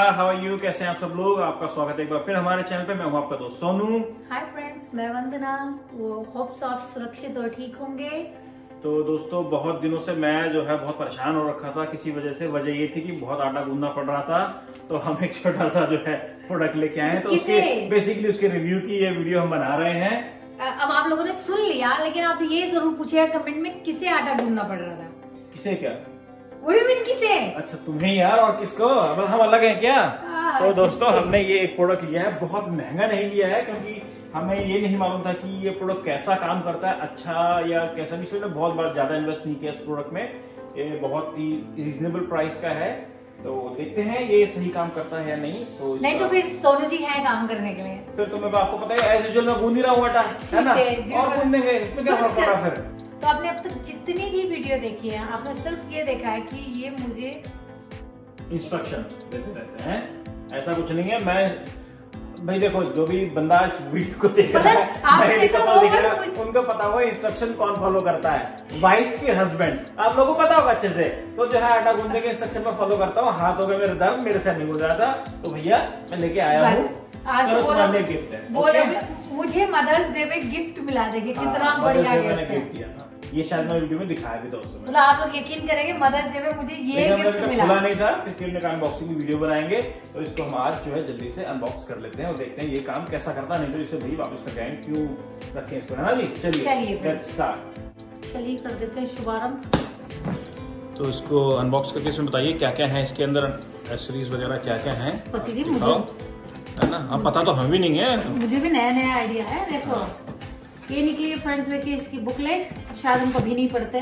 नमस्कार, how are you, कैसे हैं आप सब लोग। आपका स्वागत है एक बार फिर हमारे चैनल पे। मैं हूं आपका दोस्त सोनू। हाय फ्रेंड्स, मैं वंदना। होप्स आप सुरक्षित और ठीक होंगे। तो दोस्तों, बहुत दिनों से मैं जो है बहुत परेशान हो रखा था किसी वजह से। वजह ये थी कि बहुत आटा गूंदना पड़ रहा था, तो हम एक छोटा सा जो है प्रोडक्ट लेके आए हैं। तो उसके बेसिकली उसके रिव्यू की ये वीडियो हम बना रहे हैं। अब आप लोगों ने सुन लिया, लेकिन आप ये जरूर पूछिएगा कमेंट में किसे आटा गूंदना पड़ रहा था। किसे क्या? किसे? अच्छा, तुम्हें यार, और किसको? हम अलग हैं क्या? तो दोस्तों, हमने ये एक प्रोडक्ट लिया है। बहुत महंगा नहीं लिया है, क्योंकि हमें ये नहीं मालूम था कि ये प्रोडक्ट कैसा काम करता है, अच्छा या कैसा भी। इसलिए बहुत बार ज्यादा इन्वेस्ट नहीं किया इस प्रोडक्ट में। ये बहुत ही रीजनेबल प्राइस का है, तो देखते हैं ये सही काम करता है या नहीं। तो फिर सोनू जी है काम करने के लिए। फिर तुम्हें आपको पता है, एज यूजुअल मैं गूंद ही रहा हूँ आटा, है ना, और गूंदने गए, इसमें क्या फर्क पड़ा फिर। तो आपने अब तक जितनी भी वीडियो देखी है, आपने सिर्फ ये देखा है कि ये मुझे इंस्ट्रक्शन देते रहते हैं, ऐसा कुछ नहीं है। मैं भाई देखो, जो भी बंदा इस वीडियो को देख रहा है, उनको पता हुआ इंस्ट्रक्शन कौन फॉलो करता है। वाइफ के हस्बैंड, आप लोगों को पता होगा अच्छे से। तो जो है आटा गूंदने के इंस्ट्रक्शन में फॉलो करता हूँ। हाथ हो गए मेरे दर्द, मेरे से नहीं गुजर रहा था, तो भैया मैं लेके आया हूँ। चलो, गिफ्ट है। बोले मुझे मदर्स डे में गिफ्ट मिला देंगे, कितना बढ़िया गिफ्ट दिया था। ये शायद मैं वीडियो में दिखाया भी था उस समय। मतलब आप लोग यकीन करेंगे, मदर्स डे में मुझे ये गिफ्ट मिला। खुला नहीं था, क्योंकि हमने कहा अनबॉक्सिंग की वीडियो बनाएंगे, तो इसको हम आज जो है जल्दी से अनबॉक्स कर लेते हैं और देखते हैं ये काम कैसा करता है। नहीं तो इसे भाई वापस करके आएंगे, क्यों रखें इसको, है ना जी। चलिए लेट्स स्टार्ट। चलिए कर देते हैं शुभारंभ। तो इसको अनबॉक्स करके इसमें बताइए क्या क्या है इसके अंदर, एक्सेसरीज वगैरह क्या क्या है, है ना। अब पता तो हमें भी नहीं है, मुझे भी नया नया आइडिया है। देखो ये निकली है फ्रेंड्स, देखिए इसकी बुकलेट, शायद हम कभी नहीं पढ़ते।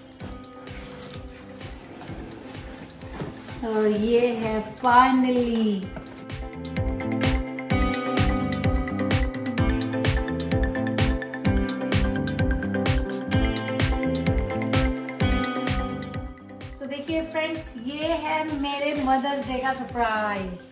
और ये है फाइनली तो देखिए फ्रेंड्स, ये है मेरे मदर्स डे का सरप्राइज।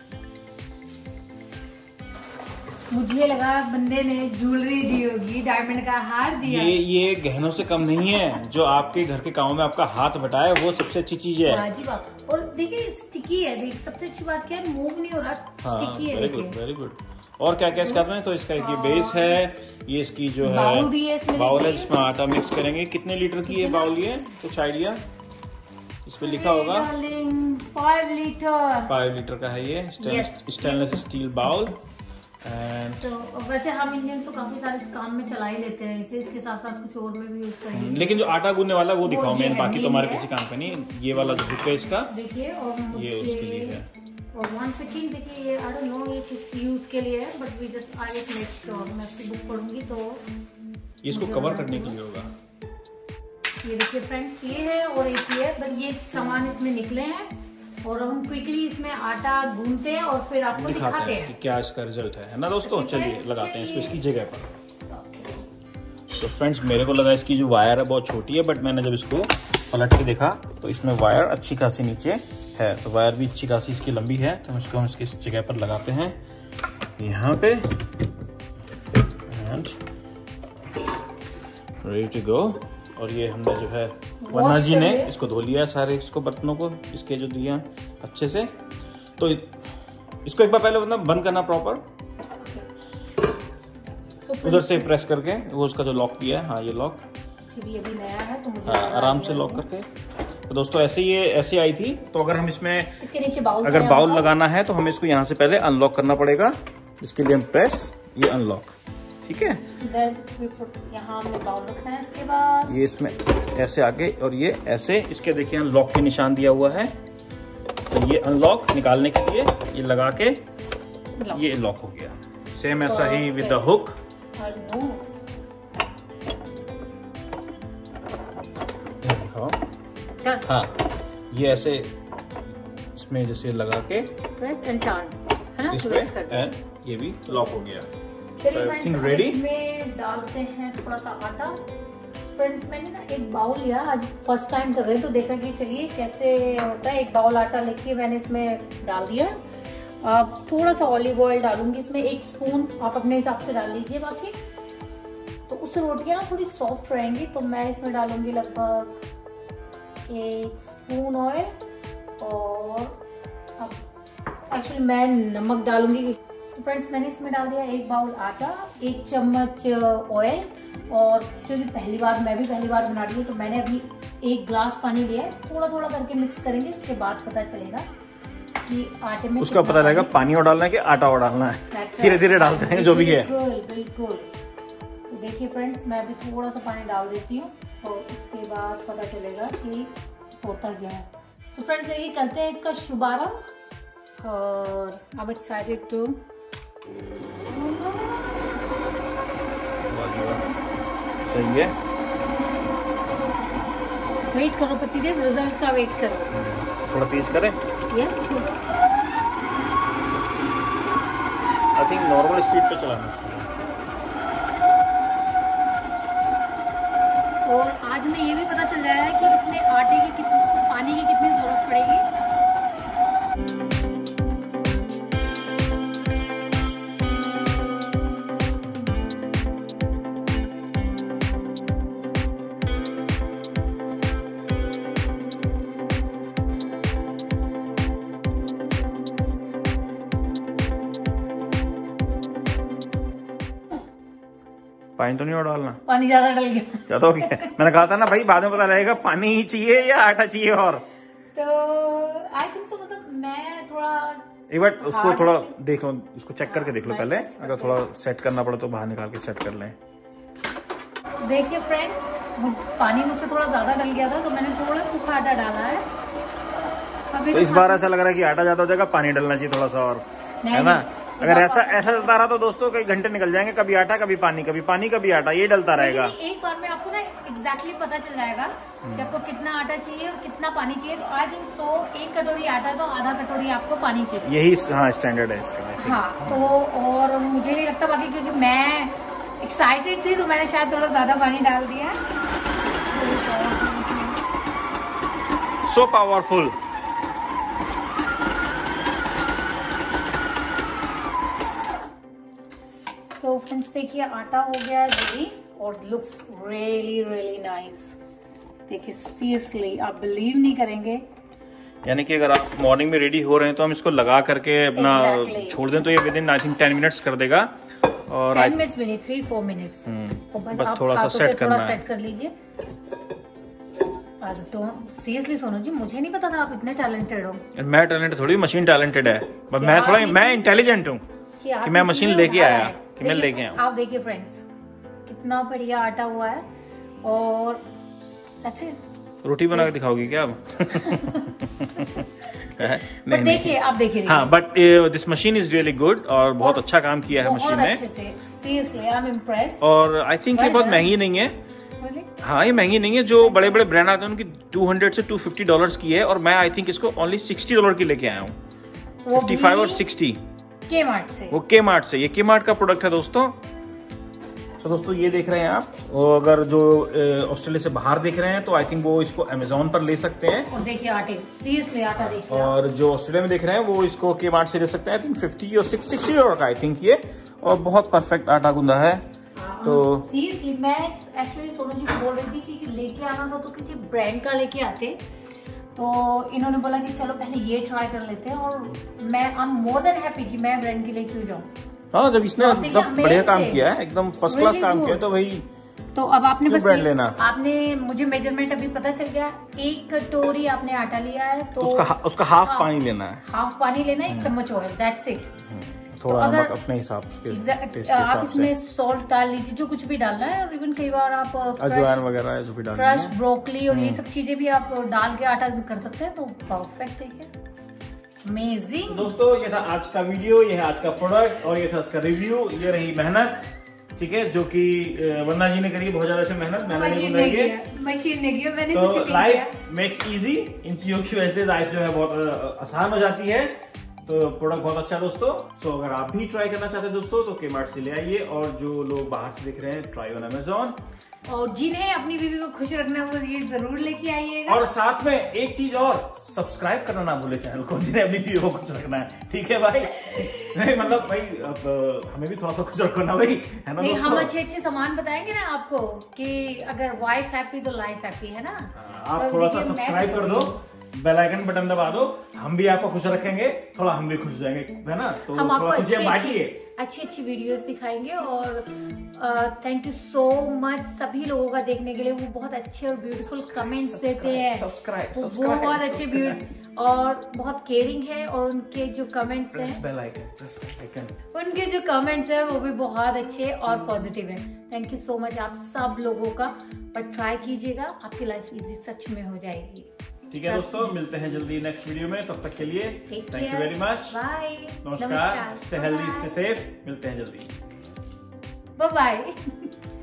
मुझे लगा बंदे ने ज्वेलरी दी होगी, डायमंड का हार दिया। ये गहनों से कम नहीं है। जो आपके घर के कामों में आपका हाथ बटाए, वो सबसे अच्छी चीज है। हाँ जी बात। और देखिए स्टिकी है, देख सबसे अच्छी बात क्या है, मूव नहीं हो रहा, स्टिकी है। Very good. और क्या क्या इसका है? तो इसका ये बेस है, ये इसकी जो है बाउल है जिसमें आटा मिक्स करेंगे। कितने लीटर की ये बाउल है, कुछ आइडिया इस पे लिखा होगा? 5 लीटर का है ये स्टेनलेस स्टील बाउल। तो वैसे हम इंडियन तो काफी सारे काम में चला ही लेते हैं इसे, इसके साथ साथ कुछ और में भी यूज करेंगे। लेकिन जो आटा गूंदने वाला वो दिखाओ मेन, बाकी तो हमारे किसी काम का नहीं। ये वाला जो बुक है इसका, देखिए, और ये उसके लिए है। और 1 सेकंड, देखिए ये आई डोंट नो ये किस यूज के लिए है, but we just I will make sure. मैं इसकी बुक पढ़ूंगी तो इसको कवर करने के लिए होगा। ये देखिए फ्रेंड्स, ये है और एक ये है, बस ये सामान इसमें निकले हैं और हम क्विकली इसमें आटा गूंथते हैं और फिर आपको दिखाते हैं कि क्या इसका रिजल्ट है ना दोस्तों। चलिए लगाते हैं इसको इसकी जगह पर। तो फ्रेंड्स, मेरे को लगा इसकी जो वायर है बहुत छोटी है, बट मैंने जब इसको पलट के देखा तो इसमें वायर अच्छी खासी नीचे है। तो वायर भी अच्छी खासी इसकी लंबी है, तो इसको हम इसकी जगह पर लगाते हैं यहाँ पे। And ready to go. और ये हमने जो है वन्ना जी ने इसको धो लिया सारे इसको बर्तनों को, इसके जो दिया अच्छे से। तो इसको एक बार पहले बंद करना प्रॉपर, उधर से प्रेस करके वो उसका जो लॉक दिया है, हाँ ये लॉक ये भी नया है, तो मुझे आराम से लॉक करके। तो दोस्तों ऐसे आई थी। तो अगर हम इसमें इसके नीचे बाउल लगाना है तो हमें इसको यहाँ से पहले अनलॉक करना पड़ेगा। इसके लिए हम प्रेस, ये अनलॉक, ठीक है। यहाँ हमने बाउल रखना है, इसके बाद ये इसमें ऐसे आगे और ये ऐसे, इसके देखिए लॉक के निशान दिया हुआ है। तो ये अनलॉक निकालने के लिए ये लगा के ये लॉक हो गया। सेम ऐसा ही विद द हुक। हाँ, ये ऐसे इसमें जैसे लगा के प्रेस एंड टर्न, है ना, ट्विस्ट करते हैं। ये भी लॉक हो गया। चलिए रेडी। इसमें डालते हैं थोड़ा सा आटा। फ्रेंड्स, मैंने ना एक बाउल लिया, आज फर्स्ट टाइम कर रहे हैं, तो देखा कि चलिए कैसे होता है। एक बाउल आटा लेके मैंने इसमें डाल दिया। अब थोड़ा सा ऑलिव ऑयल डालूंगी इसमें, 1 स्पून, आप अपने हिसाब से डाल लीजिए। बाकी तो उससे रोटियां ना थोड़ी सॉफ्ट रहेंगी। तो मैं इसमें डालूंगी लगभग 1 स्पून ऑयल और एक्चुअली मैं नमक डालूंगी। तो फ्रेंड्स मैंने इसमें डाल दिया 1 बाउल आटा, 1 चम्मच ऑयल, और क्योंकि मैं भी पहली बार बना रही हूँ तो मैंने अभी 1 ग्लास पानी लिया है। थोड़ा थोड़ा करके मिक्स करेंगे, उसके बाद पता चलेगा कि आटे में उसका पता लगेगा पानी और डालना है कि आटा और डालना है। धीरे धीरे डालते हैं जो भी है। बिल्कुल। तो देखिए फ्रेंड्स, मैं अभी थोड़ा सा पानी डाल देती हूँ और उसके बाद पता चलेगा कि होता क्या है। तो फ्रेंड्स यही करते हैं इसका शुभारंभ। और अब एक्साइटेड टू सही है। वेट करो पतिदेव, रिजल्ट का वेट करो। थोड़ा तेज करें। आई थिंक नॉर्मल स्पीड पे चलाना चाहिए। और आज में ये भी पता चल जाएगा कि इसमें आटे की पानी की कितनी जरूरत पड़ेगी। पानी तो नहीं और डालना? पानी ज्यादा डल गया। ज्यादा हो गया। मैंने कहा था ना भाई, बाद में पता लगेगा पानी ही चाहिए या आटा चाहिए। और तो आई थिंक सो, मतलब मैं थोड़ा एक बार उसको थोड़ा देख लो, उसको चेक करके देख लो पहले। अगर थोड़ा सेट करना पड़े तो बाहर निकाल के सेट कर लें। देखिए फ्रेंड्स, पानी मुझसे थोड़ा ज्यादा डल गया था तो मैंने थोड़ा सूखा आटा डाला है। अभी तो इस बार ऐसा लग रहा है कि आटा ज्यादा हो जाएगा, पानी डालना चाहिए थोड़ा सा और, है ना? अगर ऐसा चलता रहा तो दोस्तों कई घंटे निकल जाएंगे, कभी आटा कभी पानी, कभी पानी कभी आटा, ये डलता रहेगा। एक बार में आपको ना एग्जैक्टली पता चल जाएगा कि आपको कितना आटा चाहिए और कितना पानी चाहिए। तो आई थिंक सो 1 कटोरी आटा तो आधा कटोरी आपको पानी चाहिए। यही स्टैंडर्ड है इसका। हाँ, तो और मुझे नहीं लगता बाकी, क्योंकि मैं एक्साइटेड थी तो मैंने शायद थोड़ा ज्यादा पानी डाल दिया। So powerful. तो फ्रेंड्स देखिए, आटा हो गया है रेडी और लुक्स रियली रियली नाइस। देखिए सीरियसली आप बिलीव नहीं करेंगे। यानी कि अगर आप मॉर्निंग में रेडी हो रहे हैं तो हम इसको लगा करके अपना छोड़ दें तो ये विदिन आई थिंक 10 मिनट्स कर देगा। और 10 मिनट्स भी नहीं, 3-4 मिनट्स। बस थोड़ा सा सेट करना है। सेट कर लीजिए। तो सीरियसली सोनू जी, मुझे नहीं पता था आप इतने टैलेंटेड हो। मैं टैलेंटेड थोड़ी, मशीन टैलेंटेड है। बस मैं इंटेलिजेंट हूँ कि मैं मशीन लेके आया, कि मैं लेके आया। आप देखिए फ्रेंड्स, कितना बढ़िया आटा हुआ है। और that's it। रोटी बना के दिखाओगी क्या अब? नहीं, देखिए आप देखिए। हाँ, but this machine is really good और बहुत अच्छा काम किया है मशीन ने। Seriously I am impressed. और आई थिंक ये बहुत महंगी नहीं है। हाँ, ये महंगी नहीं है। जो बड़े बड़े ब्रांड आते हैं उनकी $200 से $250 की है, और मैं आई थिंक इसको ओनली $60 की लेके आया हूँ। 55 और 60 के-मार्ट से। वो के-मार्ट से, ये के-मार्ट का प्रोडक्ट है दोस्तों। तो दोस्तों ये देख रहे हैं आप, और अगर जो ऑस्ट्रेलिया से बाहर देख रहे हैं तो आई थिंक वो इसको अमेजोन पर ले सकते हैं। और देखिए आटे, सीरियसली आटा देखिए। और जो ऑस्ट्रेलिया में देख रहे हैं वो इसको के-मार्ट से ले सकते हैं। आई थिंक 50 और $60 का आई थिंक ये, और बहुत परफेक्ट आटा गूंदा है। तो सीरियसली मैं एक्चुअली सोनू जी को बोल रही थी कि लेके आना था तो किसी ब्रांड का लेके आते, तो इन्होंने बोला कि चलो पहले ये ट्राई कर लेते हैं। और मैं I am more than happy कि मैं ब्रांड के लिए क्यों जाऊं। हाँ, जब इसने एकदम बढ़िया काम किया है, एकदम फर्स्ट क्लास काम किया, तो भाई तो अब आपने बस ब्रांड लेना। आपने मुझे मेजरमेंट अभी पता चल गया, 1 कटोरी आपने आटा लिया है तो उसका हाफ पानी लेना है। हाफ पानी लेना है, 1 चम्मच ऑयल, दैट्स इट। थोड़ा नमक अपने हिसाब से, आप इसमें सॉल्ट डाल लीजिए, जो कुछ भी डालना है। और इवन कई बार आप अजवाइन वगैरह जो भी डालना है, क्रश ब्रोकली और ये सब चीजें भी आप डाल के आटा कर सकते हैं। तो परफेक्ट है, अमेजिंग। दोस्तों ये था आज का वीडियो, ये है आज का प्रोडक्ट और ये था उसका रिव्यू। ये रही मेहनत, ठीक है, जो कि वंदना जी ने करी बहुत ज्यादा से मेहनत। मशीन ने की, मैंने तो लाइफ मेक्स इजी, इन चीजों की वजह से लाइफ जो है बहुत आसान हो जाती है। तो प्रोडक्ट बहुत अच्छा है दोस्तों। तो अगर आप भी ट्राई करना चाहते हैं दोस्तों तो के-मार्ट से ले आइए, और जो लोग बाहर से देख रहे हैं ट्राई ऑन अमेजोन। और जिन्हें अपनी बीवी को खुश रखना है वो ये जरूर लेके आइएगा। और साथ में एक चीज और, सब्सक्राइब करना ना भूले चैनल को, जिन्हें अपनी बीवी को खुश रखना है, ठीक है भाई? नहीं मतलब भाई, अब हमें भी थोड़ा सा खुश रखो ना भाई, है ना? नहीं, हम अच्छे सामान बताएंगे ना आपको कि अगर वाइफ हैप्पी तो लाइफ हैप्पी, है ना? आप थोड़ा सा सब्सक्राइब कर दो, बेल आइकन बटन दबा दो, हम भी आपको खुश रखेंगे, थोड़ा हम भी खुश हो जाएंगे, है ना? तो हम आपको अच्छी वीडियोस दिखाएंगे। और थैंक यू सो मच सभी लोगों का देखने के लिए। वो बहुत अच्छे और ब्यूटीफुल कमेंट्स देते हैं, वो बहुत अच्छे और बहुत केयरिंग है। और उनके जो कमेंट्स हैं, उनके जो कमेंट्स हैं वो भी बहुत अच्छे और पॉजिटिव है। थैंक यू सो मच आप सब लोगों का। पर ट्राई कीजिएगा, आपकी लाइफ इजी सच में हो जाएगी। ठीक है दोस्तों, मिलते हैं जल्दी नेक्स्ट वीडियो में। तब तक के लिए thank you very much. Bye, नमस्कार, स्टे हेल्दी, स्टे सेफ। मिलते हैं जल्दी। Bye bye.